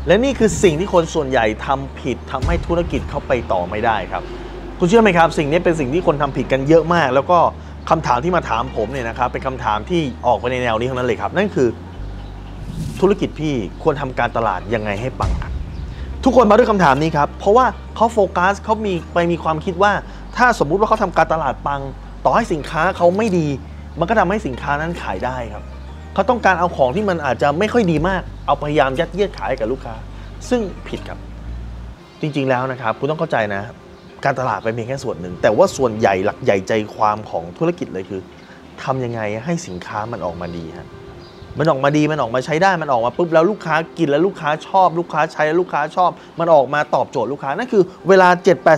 และนี่คือสิ่งที่คนส่วนใหญ่ทำผิดทำให้ธุรกิจเขาไปต่อไม่ได้ครับคุณเชื่อไหมครับสิ่งนี้เป็นสิ่งที่คนทำผิดกันเยอะมากแล้วก็คำถามที่มาถามผมเนี่ยนะครับเป็นคำถามที่ออกไปในแนวนี้ทั้งนั้นเลยครับนั่นคือธุรกิจพี่ควรทำการตลาดยังไงให้ปังครับทุกคนมาด้วยคำถามนี้ครับเพราะว่าเขาโฟกัสเขามีความคิดว่าถ้าสมมุติว่าเขาทำการตลาดปังต่อให้สินค้าเขาไม่ดีมันก็ทำให้สินค้านั้นขายได้ครับเขาต้องการเอาของที่มันอาจจะไม่ค่อยดีมากเอาพยายามยัดเยียดขายกับลูกค้าซึ่งผิดครับจริงๆแล้วนะครับคุณต้องเข้าใจนะการตลาดเป็นเพียงแค่ส่วนหนึ่งแต่ว่าส่วนใหญ่หลักใหญ่ใจความของธุรกิจเลยคือทำยังไงให้สินค้ามันออกมาดีฮะมันออกมาดีมันออกมาใช้ได้มันออกมาปุ๊บแล้วลูกค้ากินแล้วลูกค้าชอบลูกค้าใช้แล้วลูกค้าชอบมันออกมาตอบโจทย์ลูกค้านั่นคือเวลา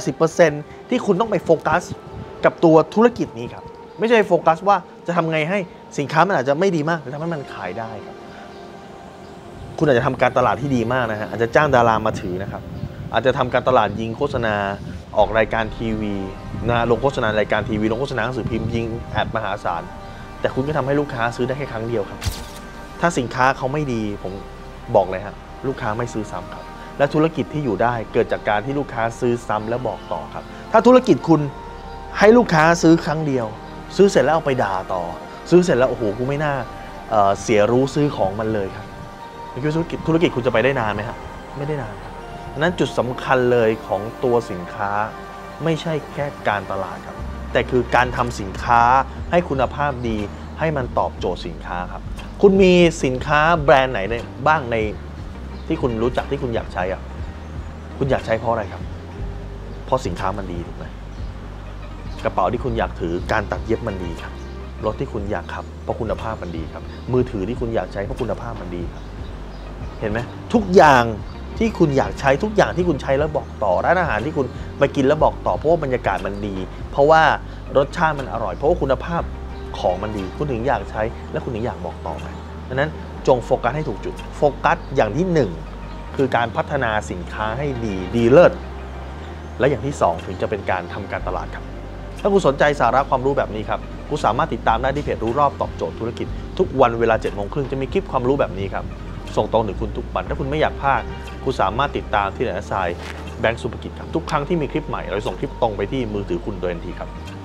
7-80% ที่คุณต้องไปโฟกัสกับตัวธุรกิจนี้ครับไม่ใช่โฟกัสว่าจะทำไงให้สินค้ามันอาจจะไม่ดีมากแต่ทำให้มันขายได้ครับคุณอาจจะทำการตลาดที่ดีมากนะฮะอาจจะจ้างดารามาถือนะครับอาจจะทำการตลาดยิงโฆษณาออกรายการทีวีนะลงโฆษณารายการทีวีลงโฆษณาหนังสือพิมพ์ยิงแอดมหาศาลแต่คุณก็ทำให้ลูกค้าซื้อได้แค่ครั้งเดียวครับถ้าสินค้าเขาไม่ดีผมบอกเลยฮะลูกค้าไม่ซื้อซ้ำครับและธุรกิจที่อยู่ได้เกิดจากการที่ลูกค้าซื้อซ้ำและบอกต่อครับถ้าธุรกิจคุณให้ลูกค้าซื้อครั้งเดียวซื้อเสร็จแล้วเอาไปด่าต่อซื้อเสร็จแล้วโอ้โหกูไม่น่าเสียรู้ซื้อของมันเลยครับธุรกิจคุณจะไปได้นานไหมครับไม่ได้นานครับนั้นจุดสำคัญเลยของตัวสินค้าไม่ใช่แค่การตลาดครับแต่คือการทำสินค้าให้คุณภาพดีให้มันตอบโจทย์สินค้าครับคุณมีสินค้าแบรนด์ไหนบ้างในที่คุณรู้จักที่คุณอยากใช้อ่ะคุณอยากใช้เพราะอะไรครับเพราะสินค้ามันดีถูกไหมกระเป๋าที่คุณอยากถือการตัดเย็บมันดีครับรถที่คุณอยากขับเพราะคุณภาพมันดีครับมือถือที่คุณอยากใช้เพราะคุณภาพมันดีครับเห็นไหมทุกอย่างที่คุณอยากใช้ทุกอย่างที่คุณใช้แล้วบอกต่อร้านอาหารที่คุณไปกินแล้วบอกต่อเพราะว่าบรรยากาศมันดีเพราะว่ารสชาติมันอร่อยเพราะว่าคุณภาพของมันดีคุณถึงอยากใช้และคุณถึงอยากบอกต่อไปดังนั้นจงโฟกัสให้ถูกจุดโฟกัสอย่างที่1คือการพัฒนาสินค้าให้ดีเลิศและอย่างที่2ถึงจะเป็นการทำการตลาดครับถ้าคุณสนใจสาระความรู้แบบนี้ครับคุณสามารถติดตามได้ที่เพจรู้รอบตอบโจทย์ธุรกิจทุกวันเวลา 7:30 จะมีคลิปความรู้แบบนี้ครับส่งตรงถึงคุณทุกวันถ้าคุณไม่อยากพลาดคุณสามารถติดตามที่ไหนนะทรายแบงก์สุภกิจครับทุกครั้งที่มีคลิปใหม่เราส่งคลิปตรงไปที่มือถือคุณโดยทันทีครับ